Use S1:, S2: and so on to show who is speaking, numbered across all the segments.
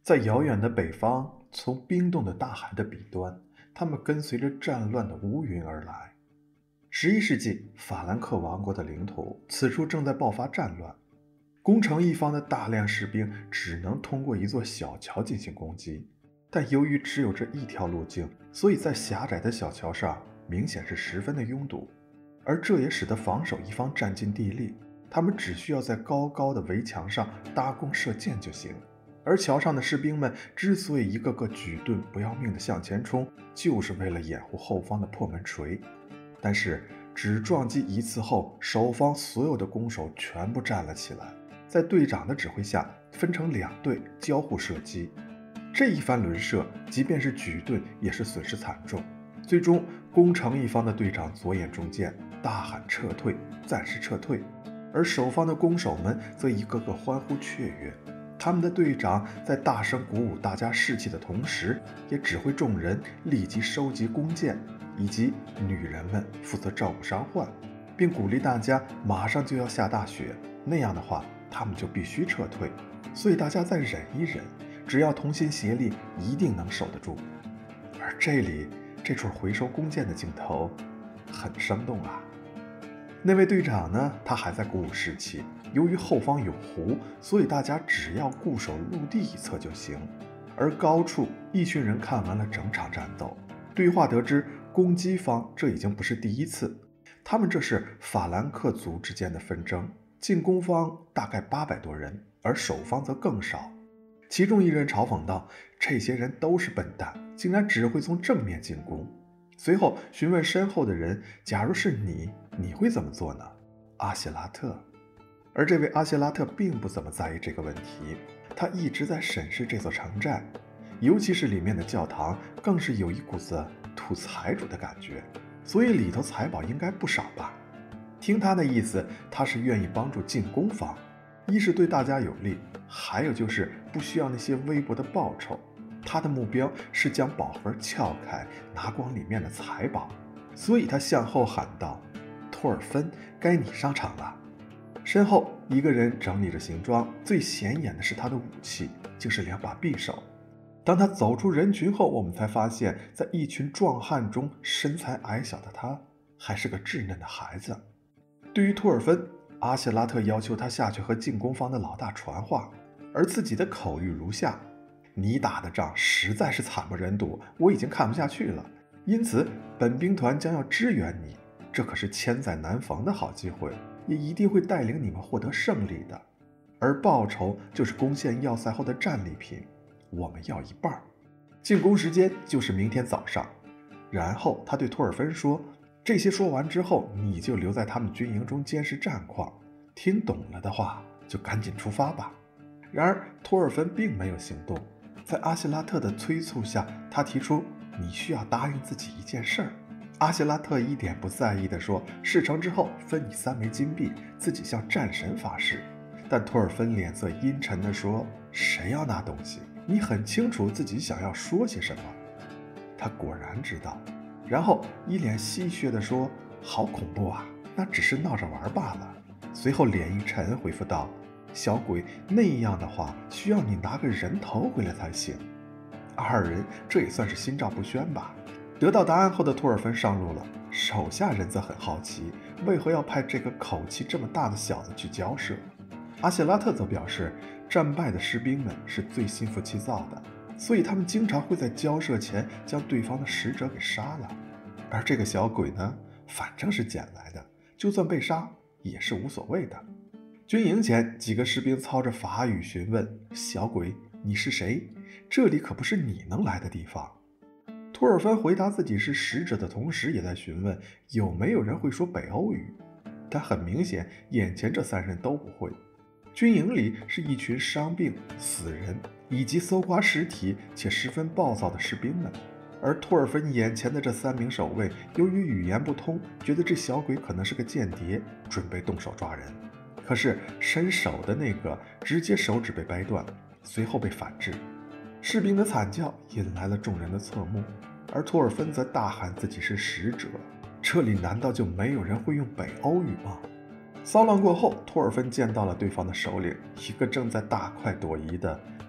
S1: 在遥远的北方，从冰冻的大海的彼端，他们跟随着战乱的乌云而来。11世纪，法兰克王国的领土，此处正在爆发战乱，攻城一方的大量士兵只能通过一座小桥进行攻击。但由于只有这一条路径，所以在狭窄的小桥上，明显是十分的拥堵，而这也使得防守一方占尽地利。他们只需要在高高的围墙上搭弓射箭就行。而桥上的士兵们之所以一个个举盾不要命地向前冲，就是为了掩护后方的破门锤。但是只撞击一次后，守方所有的弓手全部站了起来，在队长的指挥下分成两队交互射击。这一番轮射，即便是举盾也是损失惨重。最终攻城一方的队长左眼中箭，大喊撤退，暂时撤退。而守方的弓手们则一个个欢呼雀跃。他们的队长在大声鼓舞大家士气的同时，也指挥众人立即收集弓箭，以及女人们负责照顾伤患，并鼓励大家马上就要下大雪，那样的话他们就必须撤退。所以大家再忍一忍，只要同心协力，一定能守得住。而这处回收弓箭的镜头很生动啊。那位队长呢，他还在鼓舞士气。由于后方有湖，所以大家只要固守陆地一侧就行。而高处，一群人看完了整场战斗，对话得知，攻击方这已经不是第一次，他们这是法兰克族之间的纷争。进攻方大概800多人，而守方则更少。其中一人嘲讽道：“这些人都是笨蛋，竟然只会从正面进攻。”随后询问身后的人：“假如是你会怎么做呢？”阿谢拉特。而这位阿谢拉特并不怎么在意这个问题，他一直在审视这座城寨，尤其是里面的教堂，更是有一股子土财主的感觉，所以里头财宝应该不少吧。听他的意思，他是愿意帮助进攻方，一是对大家有利，还有就是不需要那些微薄的报酬。他的目标是将宝盒撬开，拿光里面的财宝，所以他向后喊道：“托尔芬，该你上场了。”身后一个人整理着行装，最显眼的是他的武器，竟是2把匕首。当他走出人群后，我们才发现，在一群壮汉中，身材矮小的他还是个稚嫩的孩子。对于托尔芬，阿谢拉特要求他下去和进攻方的老大传话，而自己的口谕如下：“你打的仗实在是惨不忍睹，我已经看不下去了，因此本兵团将要支援你，这可是千载难逢的好机会，也一定会带领你们获得胜利的。而报酬就是攻陷要塞后的战利品，我们要一半。进攻时间就是明天早上。”然后他对托尔芬说：“这些说完之后，你就留在他们军营中监视战况，听懂了的话就赶紧出发吧。”然而托尔芬并没有行动。在阿谢拉特的催促下，他提出：“你需要答应自己一件事儿。”阿谢拉特一点不在意地说：“事成之后分你3枚金币，自己向战神发誓。”但托尔芬脸色阴沉地说：“谁要那东西？你很清楚自己想要说些什么。”他果然知道，然后一脸戏谑地说：“好恐怖啊，那只是闹着玩罢了。”随后脸一沉，回复道：“小鬼，那样的话需要你拿个人头回来才行。”二人这也算是心照不宣吧。得到答案后的托尔芬上路了，手下人则很好奇，为何要派这个口气这么大的小子去交涉。阿谢拉特则表示，战败的士兵们是最心浮气躁的，所以他们经常会在交涉前将对方的使者给杀了。而这个小鬼呢，反正是捡来的，就算被杀也是无所谓的。军营前，几个士兵操着法语询问：“小鬼，你是谁？这里可不是你能来的地方。”托尔芬回答自己是使者的同时，也在询问有没有人会说北欧语。但很明显，眼前这3人都不会。军营里是一群伤病、死人以及搜刮尸体且十分暴躁的士兵们，而托尔芬眼前的这3名守卫，由于语言不通，觉得这小鬼可能是个间谍，准备动手抓人。可是伸手的那个直接手指被掰断，随后被反制。士兵的惨叫引来了众人的侧目，而托尔芬则大喊自己是使者。这里难道就没有人会用北欧语吗？骚乱过后，托尔芬见到了对方的首领，一个正在大快朵颐的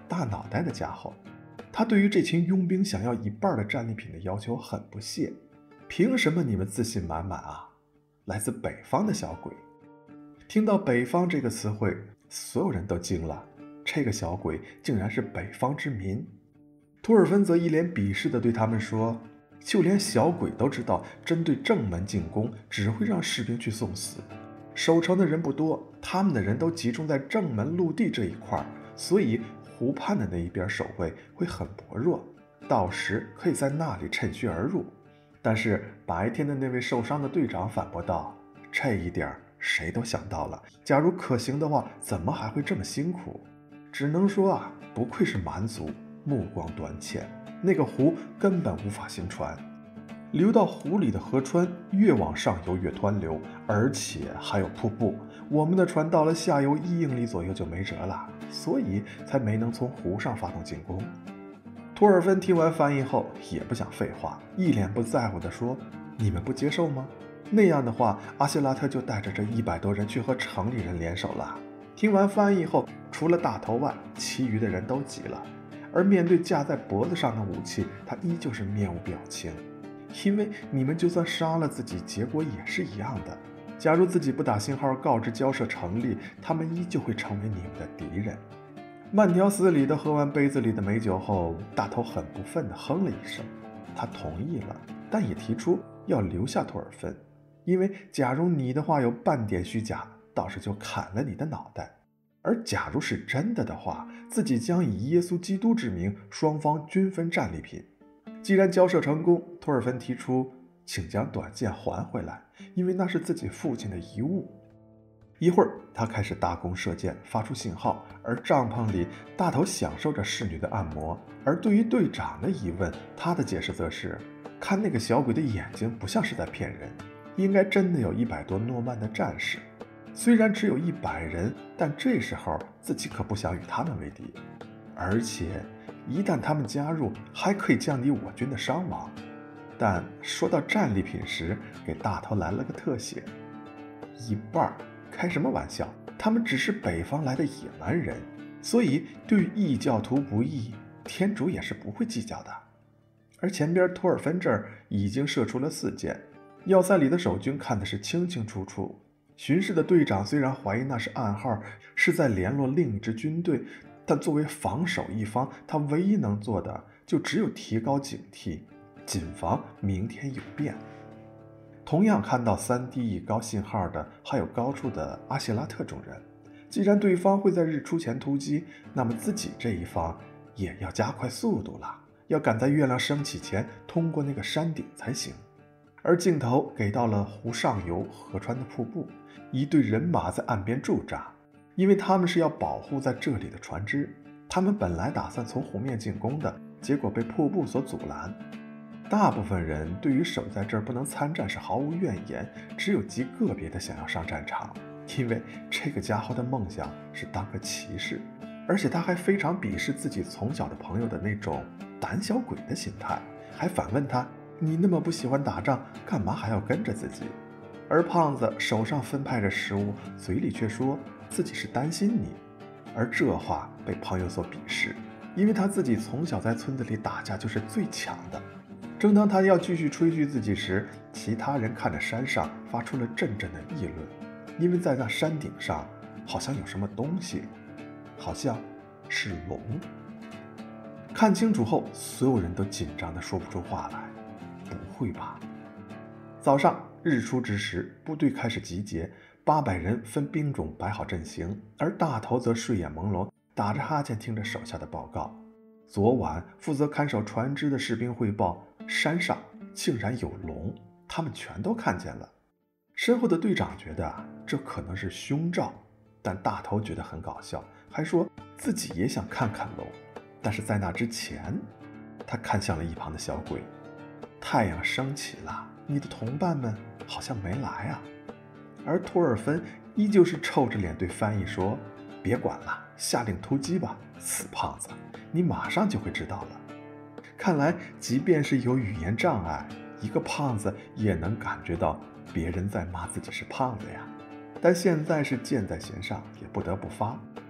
S1: 大脑袋的家伙。他对于这群佣兵想要一半的战利品的要求很不屑。凭什么你们自信满满啊？来自北方的小鬼。听到北方这个词汇，所有人都惊了，这个小鬼竟然是北方之民。托尔芬则一脸鄙视地对他们说，就连小鬼都知道，针对正门进攻只会让士兵去送死，守城的人不多，他们的人都集中在正门陆地这一块，所以湖畔的那一边守卫会很薄弱，到时可以在那里趁虚而入。但是白天的那位受伤的队长反驳道，这一点谁都想到了，假如可行的话，怎么还会这么辛苦？只能说啊，不愧是蛮族，目光短浅，那个湖根本无法行船。流到湖里的河川越往上游越湍流，而且还有瀑布，我们的船到了下游1英里左右就没辙了，所以才没能从湖上发动进攻。托尔芬听完翻译后也不想废话，一脸不在乎地说，你们不接受吗？那样的话，阿希拉特就带着这100多人去和城里人联手了。听完翻译后，除了大头外，其余的人都急了，而面对架在脖子上的武器，他依旧是面无表情。因为你们就算杀了自己，结果也是一样的。假如自己不打信号告知交涉成立，他们依旧会成为你们的敌人。慢条斯理地喝完杯子里的美酒后，大头很不忿地哼了一声。他同意了，但也提出要留下托尔芬，因为假如你的话有半点虚假，到时就砍了你的脑袋；而假如是真的的话，自己将以耶稣基督之名，双方均分战利品。既然交涉成功，托尔芬提出请将短剑还回来，因为那是自己父亲的遗物。一会儿，他开始搭弓射箭，发出信号，而帐篷里大头享受着侍女的按摩。而对于队长的疑问，他的解释则是，看那个小鬼的眼睛不像是在骗人，应该真的有100多诺曼的战士。虽然只有100人，但这时候自己可不想与他们为敌，而且一旦他们加入，还可以降低我军的伤亡。但说到战利品时，给大头来了个特写，一半。开什么玩笑，他们只是北方来的野蛮人，所以对于异教徒不义，天主也是不会计较的。而前边托尔芬这儿已经射出了4箭，要塞里的守军看的是清清楚楚。巡视的队长虽然怀疑那是暗号，是在联络另一支军队，但作为防守一方，他唯一能做的就只有提高警惕，谨防明天有变。同样看到3D 一高信号的还有高处的阿谢拉特众人，既然对方会在日出前突击，那么自己这一方也要加快速度了，要赶在月亮升起前通过那个山顶才行。而镜头给到了湖上游河川的瀑布，一队人马在岸边驻扎，因为他们是要保护在这里的船只。他们本来打算从湖面进攻的，结果被瀑布所阻拦。大部分人对于守在这儿不能参战是毫无怨言，只有极个别的想要上战场，因为这个家伙的梦想是当个骑士，而且他还非常鄙视自己从小的朋友的那种胆小鬼的心态，还反问他，你那么不喜欢打仗，干嘛还要跟着自己？而胖子手上分派着食物，嘴里却说自己是担心你，而这话被朋友所鄙视，因为他自己从小在村子里打架就是最强的。正当他要继续吹嘘自己时，其他人看着山上发出了阵阵的议论，因为在那山顶上好像有什么东西，好像是龙。看清楚后，所有人都紧张地说不出话来。不会吧？早上日出之时，部队开始集结，800人分兵种摆好阵型，而大头则睡眼朦胧，打着哈欠听着手下的报告。昨晚负责看守船只的士兵汇报，山上竟然有龙，他们全都看见了。身后的队长觉得这可能是凶兆，但大头觉得很搞笑，还说自己也想看看龙。但是在那之前，他看向了一旁的小鬼。太阳升起了，你的同伴们好像没来啊。而托尔芬依旧是臭着脸对翻译说，别管了，下令突击吧，死胖子，你马上就会知道了。看来即便是有语言障碍，一个胖子也能感觉到别人在骂自己是胖子呀。但现在是箭在弦上，也不得不发。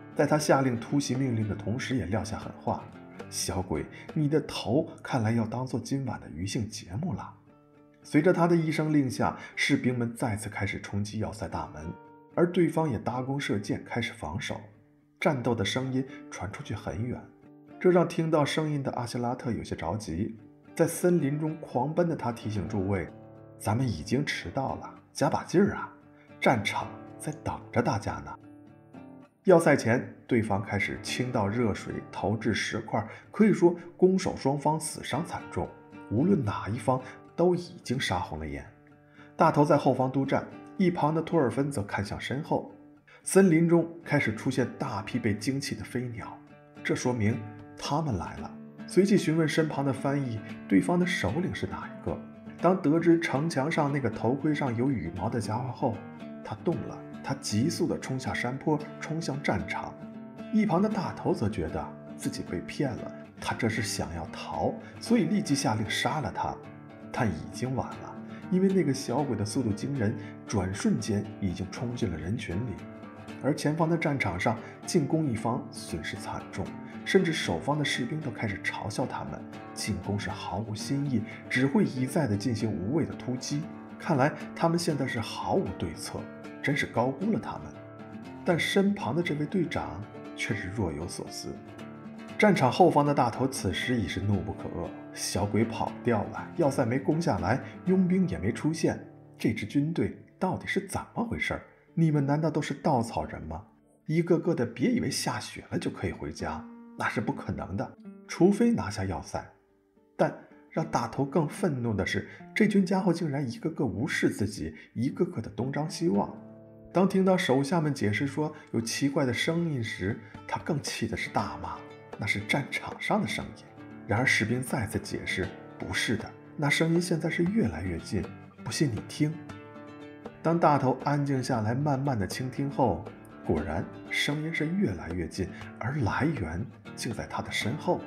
S1: 在他下令突袭命令的同时，也撂下狠话：“小鬼，你的头看来要当做今晚的余兴节目了。”随着他的一声令下，士兵们再次开始冲击要塞大门，而对方也搭弓射箭，开始防守。战斗的声音传出去很远，这让听到声音的阿希拉特有些着急。在森林中狂奔的他提醒诸位：“咱们已经迟到了，加把劲儿啊！战场在等着大家呢。”要塞前，对方开始倾倒热水，投掷石块，可以说攻守双方死伤惨重，无论哪一方都已经杀红了眼。大头在后方督战，一旁的托尔芬则看向身后。森林中开始出现大批被惊起的飞鸟，这说明他们来了。随即询问身旁的翻译，对方的首领是哪一个。当得知城墙上那个头盔上有羽毛的家伙后，他动了，他急速地冲下山坡，冲向战场。一旁的大头则觉得自己被骗了，他这是想要逃，所以立即下令杀了他。但已经晚了，因为那个小鬼的速度惊人，转瞬间已经冲进了人群里。而前方的战场上，进攻一方损失惨重，甚至守方的士兵都开始嘲笑他们，进攻是毫无新意，只会一再地进行无谓的突击。看来他们现在是毫无对策，真是高估了他们。但身旁的这位队长却是若有所思。战场后方的大头此时已是怒不可遏，小鬼跑掉了，要塞没攻下来，佣兵也没出现，这支军队到底是怎么回事？你们难道都是稻草人吗？一个个的别以为下雪了就可以回家，那是不可能的，除非拿下要塞。但让大头更愤怒的是，这群家伙竟然一个个无视自己，一个个的东张西望。当听到手下们解释说有奇怪的声音时，他更气的是大骂，那是战场上的声音。然而士兵再次解释，不是的，那声音现在是越来越近，不信你听。当大头安静下来，慢慢的倾听后，果然声音是越来越近，而来源竟在他的身后。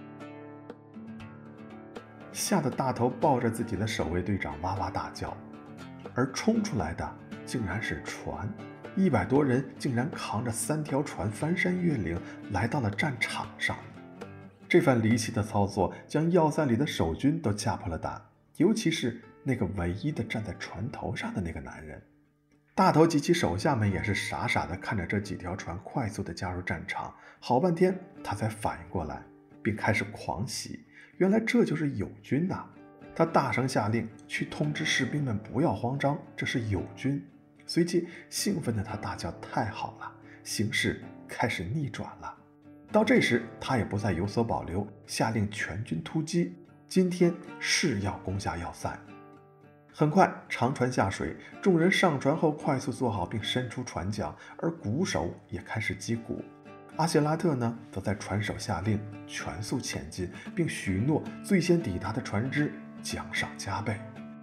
S1: 吓得大头抱着自己的守卫队长哇哇大叫，而冲出来的竟然是船，100多人竟然扛着3条船翻山越岭来到了战场上。这番离奇的操作将要塞里的守军都吓破了胆，尤其是那个唯一的站在船头上的那个男人。大头及其手下们也是傻傻地看着这几条船快速地加入战场，好半天他才反应过来，并开始狂喜。原来这就是友军呐！他大声下令去通知士兵们不要慌张，这是友军。随即兴奋的他大叫：“太好了，形势开始逆转了！”到这时他也不再有所保留，下令全军突击，今天是要攻下要塞。很快长船下水，众人上船后快速坐好并伸出船桨，而鼓手也开始击鼓。阿谢拉特呢，则在船首下令全速前进，并许诺最先抵达的船只奖赏加倍。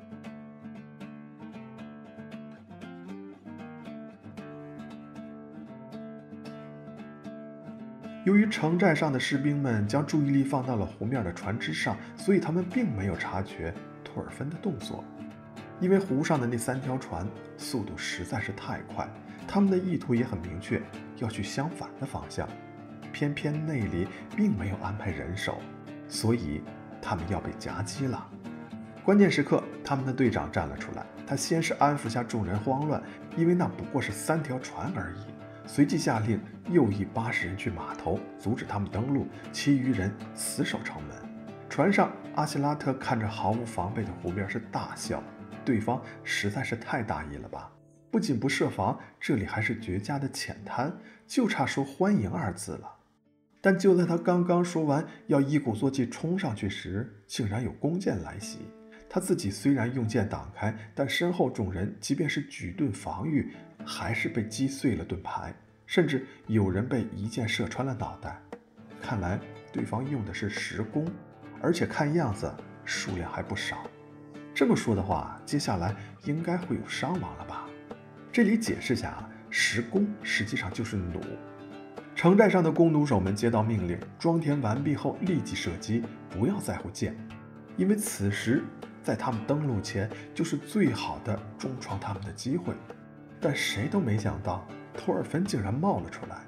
S1: 由于城寨上的士兵们将注意力放到了湖面的船只上，所以他们并没有察觉托尔芬的动作。因为湖上的那3条船速度实在是太快，他们的意图也很明确，要去相反的方向。偏偏内里并没有安排人手，所以他们要被夹击了。关键时刻，他们的队长站了出来，他先是安抚下众人慌乱，因为那不过是3条船而已。随即下令右翼80人去码头阻止他们登陆，其余人死守城门。船上，阿希拉特看着毫无防备的湖面是大笑，对方实在是太大意了吧？不仅不设防，这里还是绝佳的浅滩，就差说欢迎2字了。但就在他刚刚说完要一鼓作气冲上去时，竟然有弓箭来袭。他自己虽然用剑挡开，但身后众人即便是举盾防御，还是被击碎了盾牌，甚至有人被一箭射穿了脑袋。看来对方用的是石弓，而且看样子数量还不少。这么说的话，接下来应该会有伤亡了吧？这里解释下啊，石弓实际上就是弩。城寨上的弓弩手们接到命令，装填完毕后立即射击，不要在乎箭，因为此时在他们登陆前就是最好的重创他们的机会。但谁都没想到，托尔芬竟然冒了出来。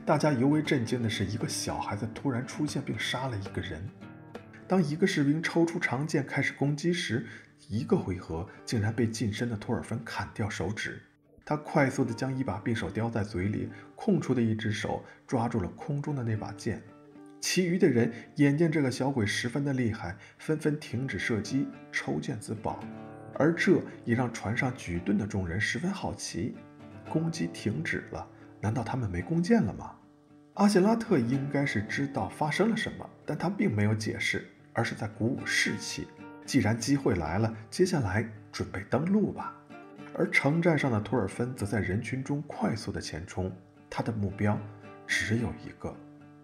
S1: 大家尤为震惊的是，一个小孩子突然出现并杀了一个人。当一个士兵抽出长剑开始攻击时，一个回合竟然被近身的托尔芬砍掉手指。他快速地将一把匕首叼在嘴里，空出的一只手抓住了空中的那把剑。其余的人眼见这个小鬼十分的厉害，纷纷停止射击，抽剑自保。而这也让船上举盾的众人十分好奇，攻击停止了，难道他们没弓箭了吗？阿谢拉特应该是知道发生了什么，但他并没有解释，而是在鼓舞士气。既然机会来了，接下来准备登陆吧。而城寨上的托尔芬则在人群中快速的前冲，他的目标只有一个。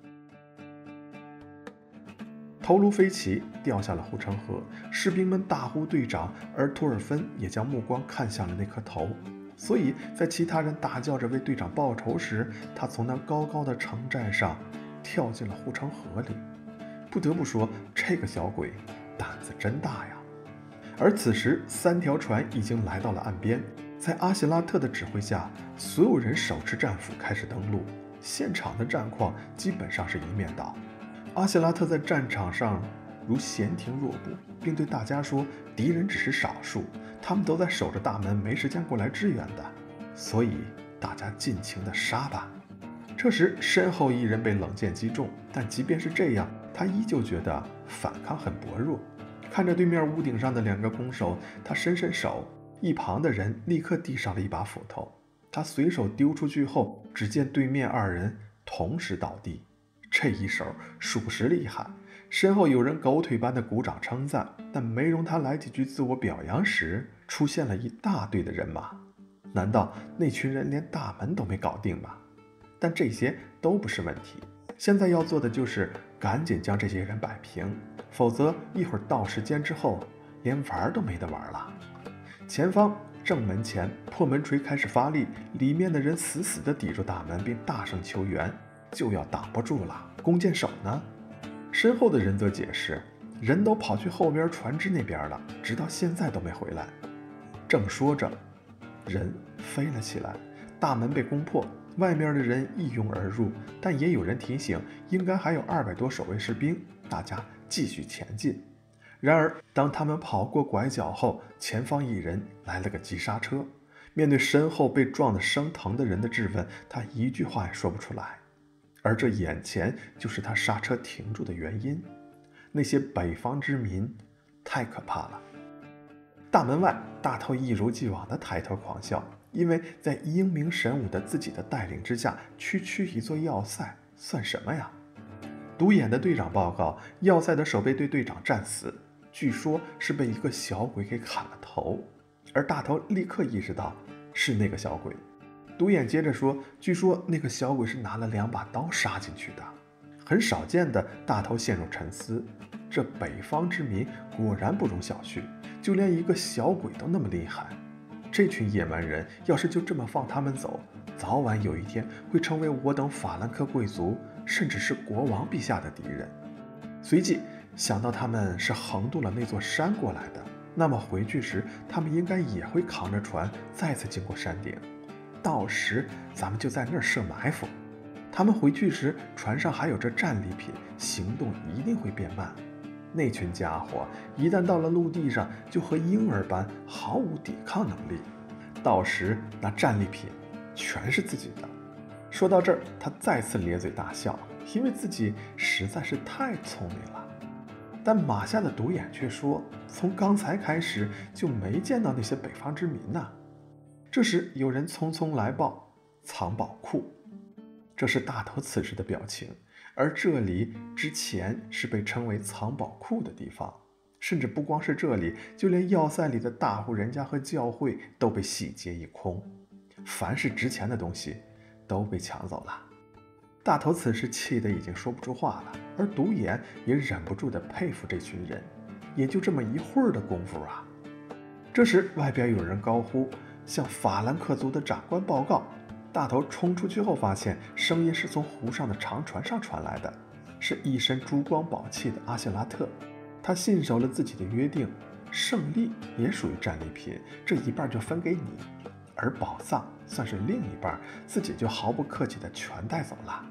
S1: 头颅飞起，掉下了护城河，士兵们大呼队长，而托尔芬也将目光看向了那颗头。所以在其他人大叫着为队长报仇时，他从那高高的城寨上跳进了护城河里。不得不说，这个小鬼胆子真大呀！而此时3条船已经来到了岸边，在阿希拉特的指挥下，所有人手持战斧开始登陆。现场的战况基本上是一面倒。阿希拉特在战场上如闲庭若步，并对大家说，敌人只是少数，他们都在守着大门，没时间过来支援的，所以大家尽情的杀吧。这时身后一人被冷箭击中，但即便是这样，他依旧觉得反抗很薄弱。看着对面屋顶上的2个弓手，他伸伸手，一旁的人立刻递上了一把斧头。他随手丢出去后，只见对面2人同时倒地。这一手属实厉害，身后有人狗腿般的鼓掌称赞，但没容他来几句自我表扬时，出现了一大堆的人马。难道那群人连大门都没搞定吗？但这些都不是问题，现在要做的就是赶紧将这些人摆平，否则一会儿到时间之后，连玩都没得玩了。前方正门前，破门锤开始发力，里面的人死死地抵住大门，并大声求援。就要挡不住了，弓箭手呢？身后的人则解释，人都跑去后边船只那边了，直到现在都没回来。正说着，人飞了起来，大门被攻破，外面的人一拥而入，但也有人提醒，应该还有200多守卫士兵，大家继续前进。然而当他们跑过拐角后，前方一人来了个急刹车。面对身后被撞得生疼的人的质问，他一句话也说不出来。而这眼前就是他刹车停住的原因。那些北方之民太可怕了。大门外，大头一如既往地抬头狂笑，因为在英明神武的自己的带领之下，区区一座要塞算什么呀？独眼的队长报告，要塞的守备队队长战死，据说是被一个小鬼给砍了头。而大头立刻意识到是那个小鬼。独眼接着说，据说那个小鬼是拿了2把刀杀进去的。很少见的，大头陷入沉思，这北方之民果然不容小觑，就连一个小鬼都那么厉害。这群野蛮人要是就这么放他们走，早晚有一天会成为我等法兰克贵族甚至是国王陛下的敌人。随即想到他们是横渡了那座山过来的，那么回去时他们应该也会扛着船再次经过山顶，到时咱们就在那儿设埋伏。他们回去时船上还有着战利品，行动一定会变慢。那群家伙一旦到了陆地上，就和婴儿般毫无抵抗能力，到时那战利品全是自己的。说到这儿，他再次咧嘴大笑，因为自己实在是太聪明了。但马下的独眼却说，从刚才开始就没见到那些北方之民呐。这时有人匆匆来报，藏宝库。这是大头此时的表情，而这里之前是被称为藏宝库的地方，甚至不光是这里，就连要塞里的大户人家和教会都被洗劫一空，凡是值钱的东西都被抢走了。大头此时气得已经说不出话了，而独眼也忍不住地佩服这群人，也就这么一会儿的功夫啊。这时外边有人高呼，向法兰克族的长官报告。大头冲出去后发现声音是从湖上的长船上传来的，是一身珠光宝气的阿谢拉特。他信守了自己的约定，胜利也属于战利品，这一半就分给你，而宝藏算是另一半，自己就毫不客气地全带走了。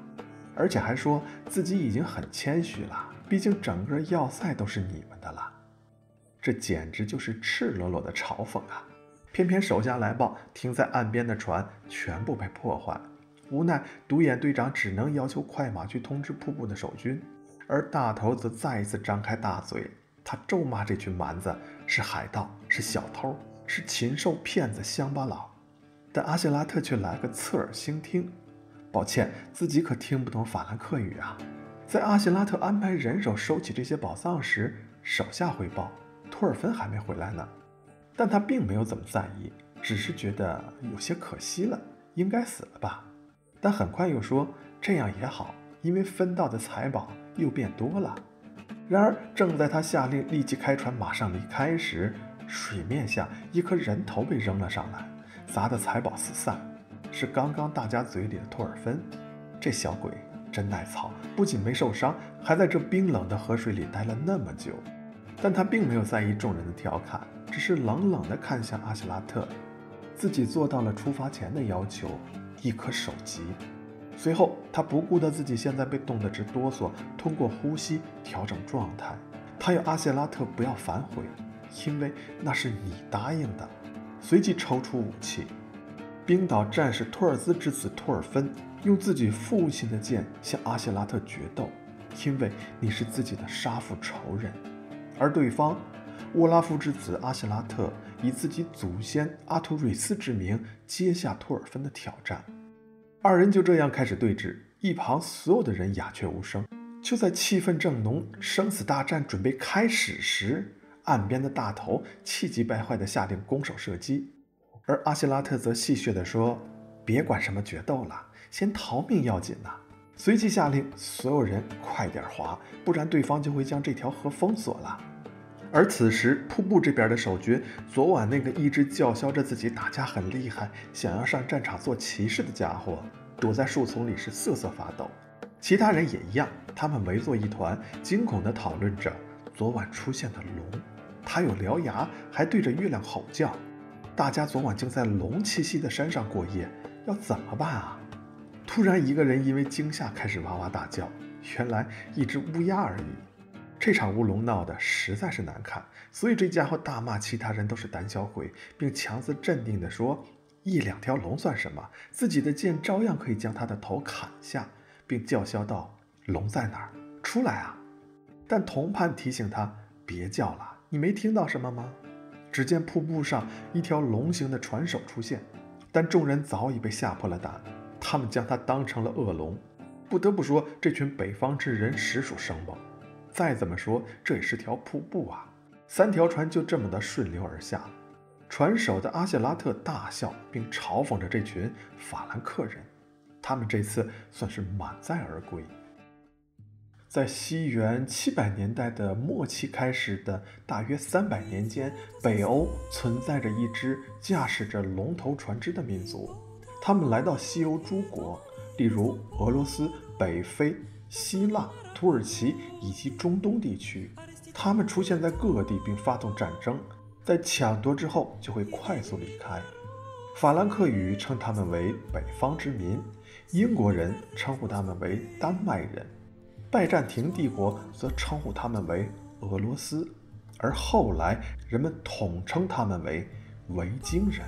S1: 而且还说自己已经很谦虚了，毕竟整个要塞都是你们的了。这简直就是赤裸裸的嘲讽啊！偏偏手下来报，停在岸边的船全部被破坏，无奈独眼队长只能要求快马去通知瀑布的守军，而大头则再一次张开大嘴，他咒骂这群蛮子是海盗，是小偷，是禽兽、骗子、乡巴佬。但阿谢拉特却来个侧耳倾听，抱歉，自己可听不懂法兰克语啊。在阿谢拉特安排人手收起这些宝藏时，手下汇报托尔芬还没回来呢，但他并没有怎么在意，只是觉得有些可惜了，应该死了吧。但很快又说这样也好，因为分到的财宝又变多了。然而正在他下令立即开船马上离开时，水面下一颗人头被扔了上来，砸得财宝四散，是刚刚大家嘴里的托尔芬。这小鬼真耐操，不仅没受伤，还在这冰冷的河水里待了那么久。但他并没有在意众人的调侃，只是冷冷地看向阿希拉特，自己做到了出发前的要求，一颗首级。随后他不顾得自己现在被冻得直哆嗦，通过呼吸调整状态。他要阿谢拉特不要反悔，因为那是你答应的。随即抽出武器，冰岛战士托尔兹之子托尔芬用自己父亲的剑向阿谢拉特决斗，因为你是自己的杀父仇人。而对方沃拉夫之子阿谢拉特以自己祖先阿图瑞斯之名接下托尔芬的挑战。二人就这样开始对峙，一旁所有的人鸦雀无声。就在气氛正浓，生死大战准备开始时，岸边的大头气急败坏地下令攻手射击，而阿希拉特则戏谑地说：“别管什么决斗了，先逃命要紧呐！”随即下令所有人快点划，不然对方就会将这条河封锁了。而此时瀑布这边的守军，昨晚那个一直叫嚣着自己打架很厉害，想要上战场做骑士的家伙，躲在树丛里是瑟瑟发抖。其他人也一样，他们围作一团，惊恐地讨论着昨晚出现的龙，它有獠牙，还对着月亮吼叫。大家昨晚竟在龙栖息的山上过夜，要怎么办啊？突然一个人因为惊吓开始哇哇大叫，原来一只乌鸦而已。这场乌龙闹得实在是难看，所以这家伙大骂其他人都是胆小鬼，并强自镇定地说一两条龙算什么，自己的剑照样可以将他的头砍下，并叫嚣道：“龙在哪儿？出来啊！”但同伴提醒他别叫了，你没听到什么吗？只见瀑布上一条龙形的船首出现，但众人早已被吓破了胆，他们将它当成了恶龙。不得不说，这群北方之人实属生猛。再怎么说，这也是条瀑布啊！3条船就这么的顺流而下。船首的阿谢拉特大笑，并嘲讽着这群法兰克人。他们这次算是满载而归。在西元700年代的末期开始的大约300年间，北欧存在着一支驾驶着龙头船只的民族。他们来到西欧诸国，例如俄罗斯、北非、希腊、土耳其以及中东地区。他们出现在各地并发动战争，在抢夺之后就会快速离开。法兰克语称他们为北方之民，英国人称呼他们为丹麦人，拜占庭帝国则称呼他们为俄罗斯，而后来人们统称他们为维京人。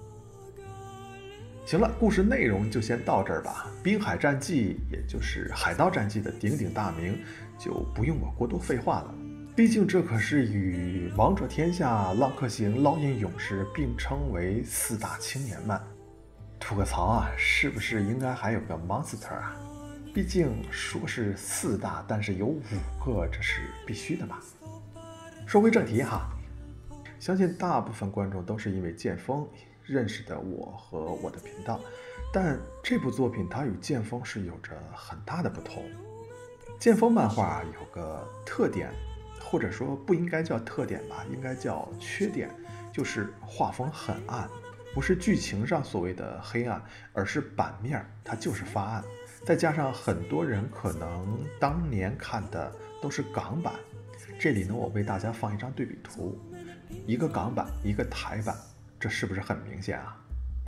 S1: 行了，故事内容就先到这儿吧。滨海战记，也就是海盗战记的鼎鼎大名，就不用我过多废话了。毕竟这可是与王者天下、浪客行、烙印勇士并称为4大青年漫。吐个槽啊，是不是应该还有个 Monster 啊？毕竟说是4大，但是有5个，这是必须的嘛。说回正题哈，相信大部分观众都是因为剑锋认识的我和我的频道，但这部作品它与剑锋是有着很大的不同。剑锋漫画有个特点，或者说不应该叫特点吧，应该叫缺点，就是画风很暗，不是剧情上所谓的黑暗，而是版面它就是发暗。再加上很多人可能当年看的都是港版，这里呢我为大家放一张对比图，一个港版，一个台版，这是不是很明显啊？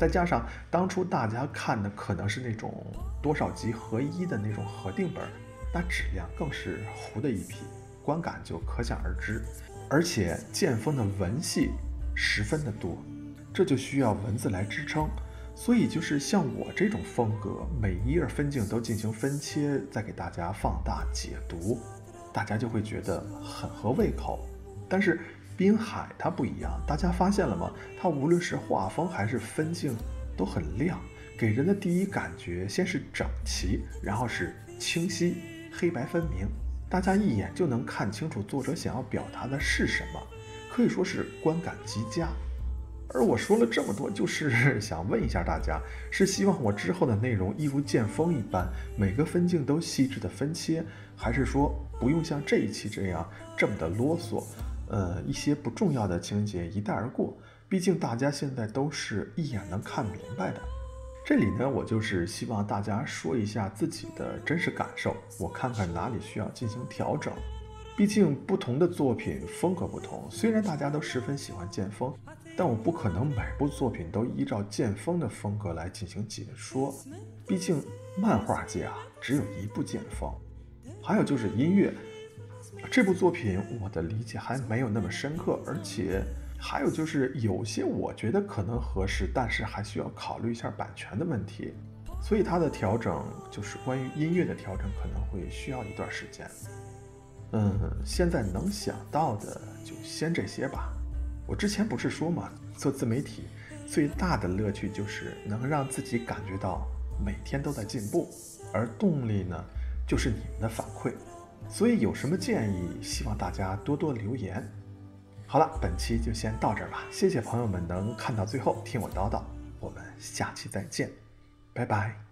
S1: 再加上当初大家看的可能是那种多少集合一的那种合订本，那质量更是糊的一批，观感就可想而知。而且剑锋的文戏十分的多，这就需要文字来支撑，所以就是像我这种风格，每一页分镜都进行分切，再给大家放大解读，大家就会觉得很合胃口。但是滨海它不一样，大家发现了吗？它无论是画风还是分镜都很亮，给人的第一感觉先是整齐，然后是清晰，黑白分明，大家一眼就能看清楚作者想要表达的是什么，可以说是观感极佳。而我说了这么多，就是想问一下大家，是希望我之后的内容一如剑锋一般，每个分镜都细致的分切，还是说不用像这一期这样这么的啰嗦？一些不重要的情节一带而过，毕竟大家现在都是一眼能看明白的。这里呢，我就是希望大家说一下自己的真实感受，我看看哪里需要进行调整。毕竟不同的作品风格不同，虽然大家都十分喜欢剑锋，但我不可能每部作品都依照剑锋的风格来进行解说。毕竟漫画界啊，只有一部剑锋。还有就是音乐，这部作品我的理解还没有那么深刻，而且还有就是有些我觉得可能合适，但是还需要考虑一下版权的问题，所以它的调整，就是关于音乐的调整可能会需要一段时间。现在能想到的就先这些吧。我之前不是说嘛，做自媒体最大的乐趣就是能让自己感觉到每天都在进步，而动力呢，就是你们的反馈。所以有什么建议，希望大家多多留言。好了，本期就先到这儿吧，谢谢朋友们能看到最后听我叨叨，我们下期再见，拜拜。